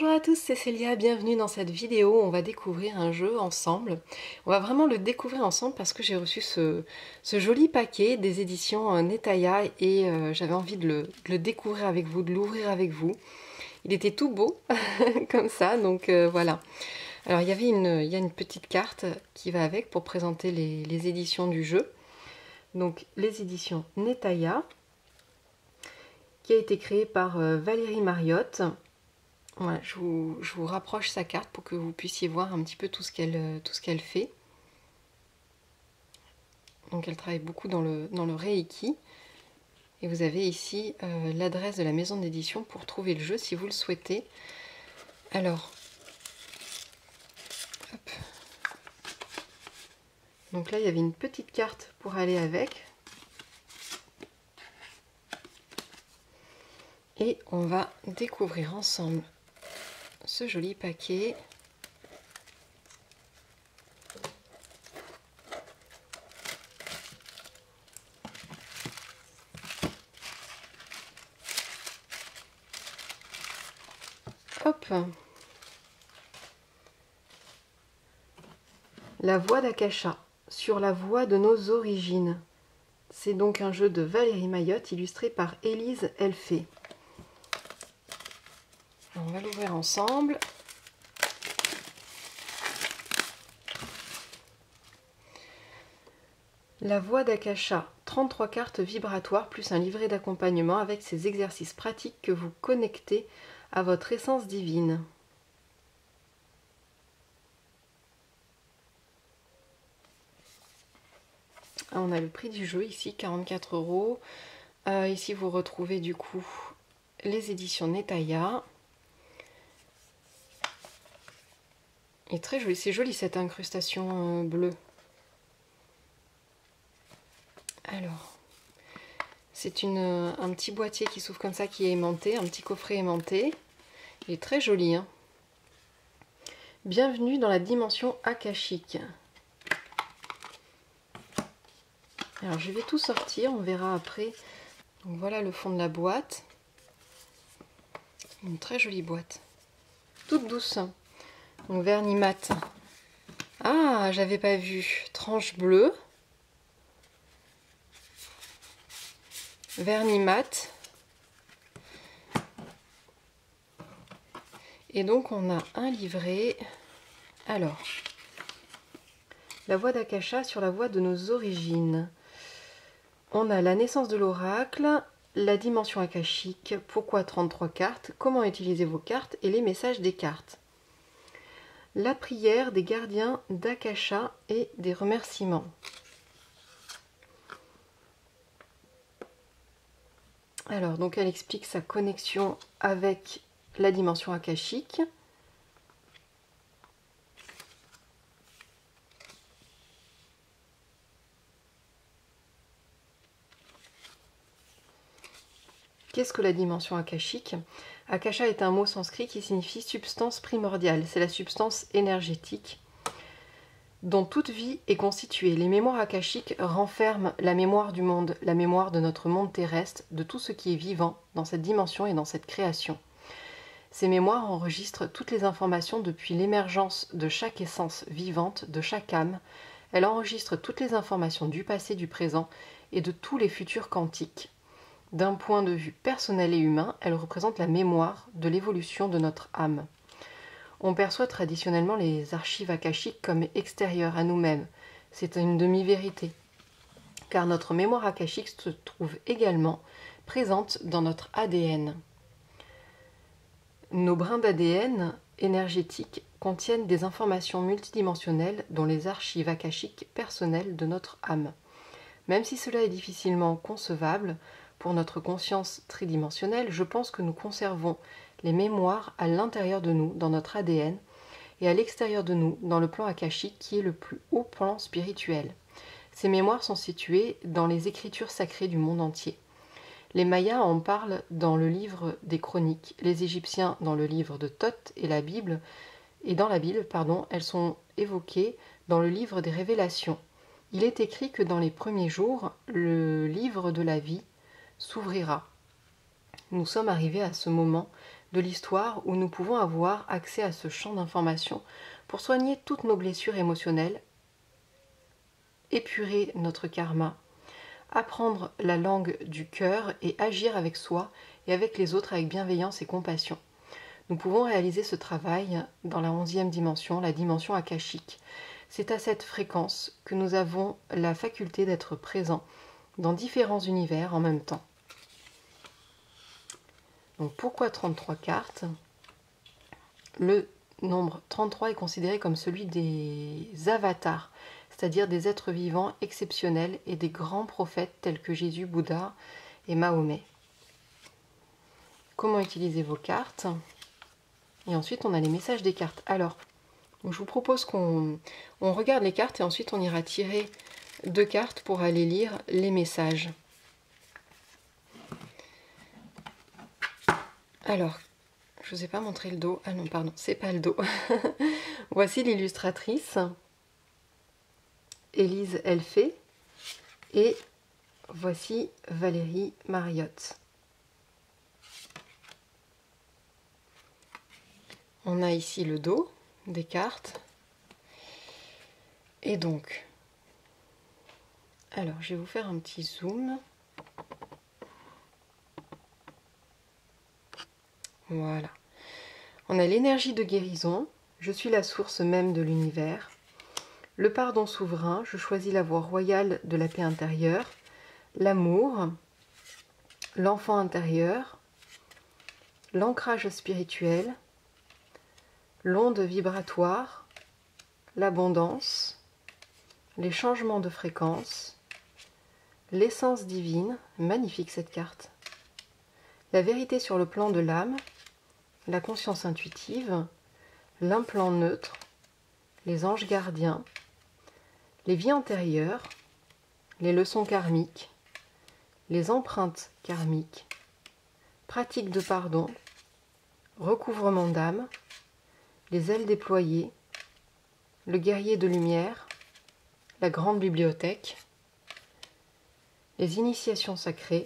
Bonjour à tous, c'est Célia, bienvenue dans cette vidéo. On va découvrir un jeu ensemble. On va vraiment le découvrir ensemble parce que j'ai reçu ce joli paquet des éditions Netaya et j'avais envie de le découvrir avec vous, de l'ouvrir avec vous. Il était tout beau, comme ça, donc voilà. Alors il y a une petite carte qui va avec pour présenter les éditions du jeu. Donc les éditions Netaya, qui a été créée par Valérie Mariotte. Voilà, je vous rapproche sa carte pour que vous puissiez voir un petit peu tout ce qu'elle fait. Donc elle travaille beaucoup dans le Reiki. Et vous avez ici l'adresse de la maison d'édition pour trouver le jeu si vous le souhaitez. Alors, hop. Donc là il y avait une petite carte pour aller avec. Et on va découvrir ensemble ce joli paquet. Hop. La voix d'Akasha, sur la voie de nos origines. C'est donc un jeu de Valérie Mariotte illustré par Élise Elfé. On va l'ouvrir ensemble. La voix d'Akasha, 33 cartes vibratoires plus un livret d'accompagnement avec ces exercices pratiques que vous connectez à votre essence divine. On a le prix du jeu ici, 44 €. Ici vous retrouvez du coup les éditions Netaya. Et très joli, c'est joli cette incrustation bleue. Alors, c'est un petit boîtier qui s'ouvre comme ça, qui est aimanté, un petit coffret aimanté. Il est très joli, hein. Bienvenue dans la dimension akashique. Alors je vais tout sortir, on verra après. Donc voilà le fond de la boîte. Une très jolie boîte. Toute douce. Donc vernis mat. Ah, j'avais pas vu. Tranche bleue. Vernis mat. Et donc on a un livret. Alors, la voix d'Akasha sur la voie de nos origines. On a la naissance de l'oracle, la dimension akashique, pourquoi 33 cartes, comment utiliser vos cartes et les messages des cartes. La prière des gardiens d'Akasha et des remerciements. Alors, donc elle explique sa connexion avec la dimension akashique. Qu'est-ce que la dimension akashique? Akasha est un mot sanskrit qui signifie substance primordiale. C'est la substance énergétique dont toute vie est constituée. Les mémoires akashiques renferment la mémoire du monde, la mémoire de notre monde terrestre, de tout ce qui est vivant dans cette dimension et dans cette création. Ces mémoires enregistrent toutes les informations depuis l'émergence de chaque essence vivante, de chaque âme. Elles enregistrent toutes les informations du passé, du présent et de tous les futurs quantiques. D'un point de vue personnel et humain, elles représentent la mémoire de l'évolution de notre âme. On perçoit traditionnellement les archives akashiques comme extérieures à nous-mêmes. C'est une demi-vérité, car notre mémoire akashique se trouve également présente dans notre ADN. Nos brins d'ADN énergétiques contiennent des informations multidimensionnelles dont les archives akashiques personnelles de notre âme. Même si cela est difficilement concevable pour notre conscience tridimensionnelle, je pense que nous conservons les mémoires à l'intérieur de nous, dans notre ADN, et à l'extérieur de nous, dans le plan akashique qui est le plus haut plan spirituel. Ces mémoires sont situées dans les écritures sacrées du monde entier. Les Mayas en parlent dans le livre des Chroniques, les Égyptiens dans le livre de Thoth et dans la Bible, elles sont évoquées dans le livre des Révélations. Il est écrit que dans les premiers jours, le livre de la vie s'ouvrira. Nous sommes arrivés à ce moment de l'histoire où nous pouvons avoir accès à ce champ d'information pour soigner toutes nos blessures émotionnelles, épurer notre karma, apprendre la langue du cœur et agir avec soi et avec les autres avec bienveillance et compassion. Nous pouvons réaliser ce travail dans la 11e dimension, la dimension akashique. C'est à cette fréquence que nous avons la faculté d'être présents dans différents univers en même temps. Donc pourquoi 33 cartes? Le nombre 33 est considéré comme celui des avatars, c'est-à-dire des êtres vivants exceptionnels et des grands prophètes tels que Jésus, Bouddha et Mahomet. Comment utiliser vos cartes? Et ensuite on a les messages des cartes. Alors, je vous propose qu'on regarde les cartes et ensuite on ira tirer 2 cartes pour aller lire les messages. Alors, je ne vous ai pas montré le dos. Ah non, pardon, c'est pas le dos. Voici l'illustratrice, Élise Elfé, et voici Valérie Mariotte. On a ici le dos des cartes. Et donc, alors je vais vous faire un petit zoom. Voilà. On a l'énergie de guérison. Je suis la source même de l'univers. Le pardon souverain. Je choisis la voie royale de la paix intérieure. L'amour. L'enfant intérieur. L'ancrage spirituel. L'onde vibratoire. L'abondance. Les changements de fréquence. L'essence divine. Magnifique cette carte. La vérité sur le plan de l'âme. La conscience intuitive, l'implant neutre, les anges gardiens, les vies antérieures, les leçons karmiques, les empreintes karmiques, pratique de pardon, recouvrement d'âme, les ailes déployées, le guerrier de lumière, la grande bibliothèque, les initiations sacrées,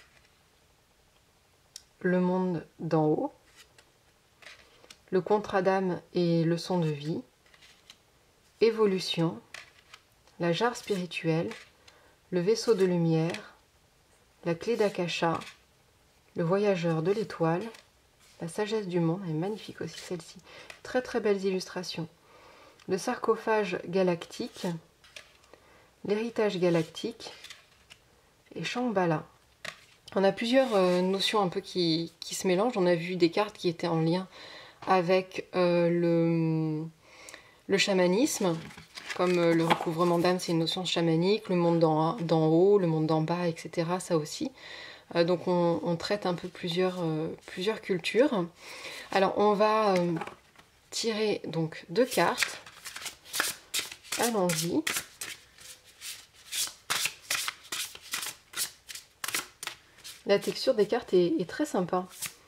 le monde d'en haut, le contrat d'âme et leçon de vie, évolution, la jarre spirituelle, le vaisseau de lumière, la clé d'Akasha, le voyageur de l'étoile, la sagesse du monde, elle est magnifique aussi celle-ci, très très belles illustrations, le sarcophage galactique, l'héritage galactique et Shambhala. On a plusieurs notions un peu qui se mélangent, on a vu des cartes qui étaient en lien avec le chamanisme, comme le recouvrement d'âme, c'est une notion chamanique, le monde d'en haut, le monde d'en bas, etc. Ça aussi. Donc on traite un peu plusieurs cultures. Alors on va tirer donc 2 cartes. Allons-y. La texture des cartes est très sympa.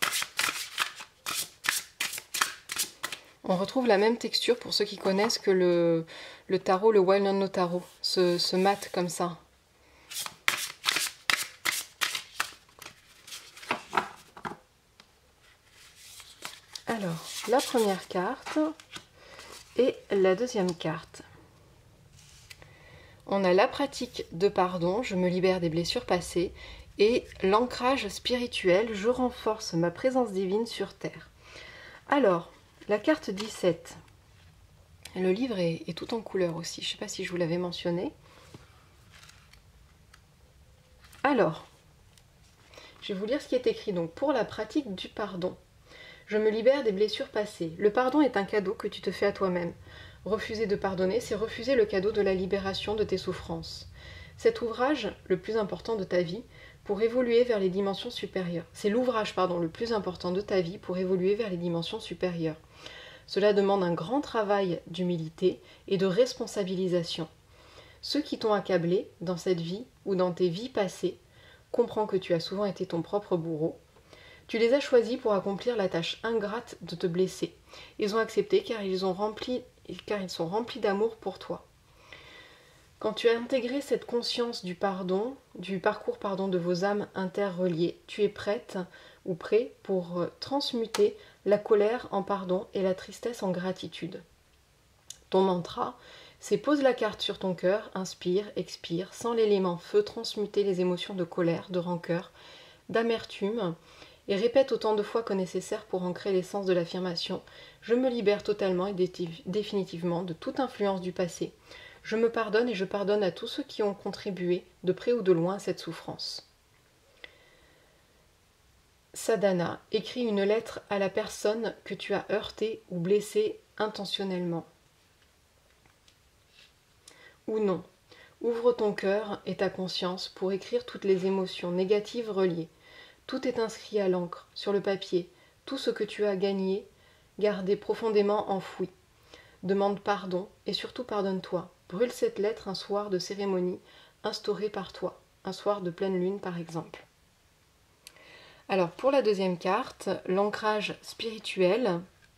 On retrouve la même texture pour ceux qui connaissent que le tarot, le Wild No Tarot, ce mat comme ça. Alors, la première carte et la deuxième carte. On a la pratique de pardon, je me libère des blessures passées, et l'ancrage spirituel, je renforce ma présence divine sur Terre. Alors, la carte 17, le livre est tout en couleur aussi, je ne sais pas si je vous l'avais mentionné. Alors, je vais vous lire ce qui est écrit. Donc, pour la pratique du pardon, je me libère des blessures passées. Le pardon est un cadeau que tu te fais à toi-même. Refuser de pardonner, c'est refuser le cadeau de la libération de tes souffrances. Cet ouvrage, le plus important de ta vie, pour évoluer vers les dimensions supérieures. C'est l'ouvrage, le plus important de ta vie pour évoluer vers les dimensions supérieures. Cela demande un grand travail d'humilité et de responsabilisation. Ceux qui t'ont accablé dans cette vie ou dans tes vies passées, comprends que tu as souvent été ton propre bourreau. Tu les as choisis pour accomplir la tâche ingrate de te blesser. Ils ont accepté car ils sont remplis d'amour pour toi. Quand tu as intégré cette conscience du parcours de vos âmes interreliées, tu es prête ou prêt pour transmuter la colère en pardon et la tristesse en gratitude. Ton mantra, c'est pose la carte sur ton cœur, inspire, expire, sans l'élément feu transmuter les émotions de colère, de rancœur, d'amertume, et répète autant de fois que nécessaire pour ancrer l'essence de l'affirmation « Je me libère totalement et définitivement de toute influence du passé. Je me pardonne et je pardonne à tous ceux qui ont contribué, de près ou de loin, à cette souffrance. » Sadhana, écris une lettre à la personne que tu as heurtée ou blessée intentionnellement. Ou non. Ouvre ton cœur et ta conscience pour écrire toutes les émotions négatives reliées. Tout est inscrit à l'encre, sur le papier, tout ce que tu as gagné, gardé profondément enfoui. Demande pardon et surtout pardonne-toi. Brûle cette lettre un soir de cérémonie instaurée par toi, un soir de pleine lune par exemple. Alors pour la deuxième carte, l'ancrage spirituel.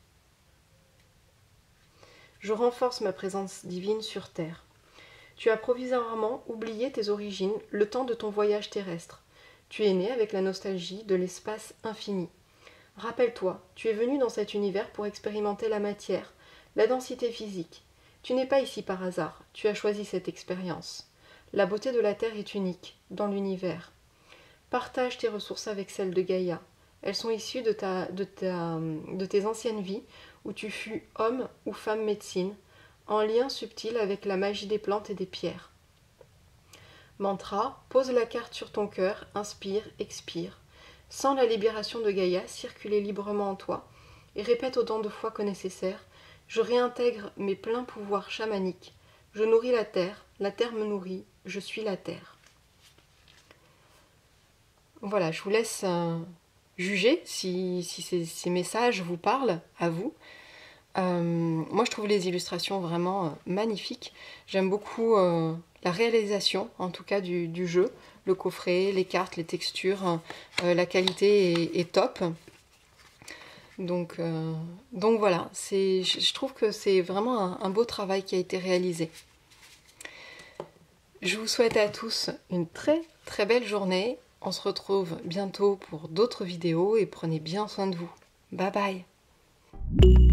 Je renforce ma présence divine sur terre. Tu as provisoirement oublié tes origines le temps de ton voyage terrestre. Tu es né avec la nostalgie de l'espace infini. Rappelle-toi, tu es venu dans cet univers pour expérimenter la matière, la densité physique. Tu n'es pas ici par hasard, tu as choisi cette expérience. La beauté de la Terre est unique, dans l'univers. Partage tes ressources avec celles de Gaïa. Elles sont issues de tes anciennes vies où tu fus homme ou femme médecine, en lien subtil avec la magie des plantes et des pierres. Mantra, pose la carte sur ton cœur, inspire, expire. Sens la libération de Gaïa circuler librement en toi et répète autant de fois que nécessaire. Je réintègre mes pleins pouvoirs chamaniques. Je nourris la terre me nourrit, je suis la terre. Voilà, je vous laisse juger si ces messages vous parlent à vous. Moi je trouve les illustrations vraiment magnifiques. J'aime beaucoup la réalisation en tout cas du jeu, le coffret, les cartes, les textures, la qualité est top. Donc voilà, je trouve que c'est vraiment un beau travail qui a été réalisé. Je vous souhaite à tous une très très belle journée. On se retrouve bientôt pour d'autres vidéos et prenez bien soin de vous. Bye bye.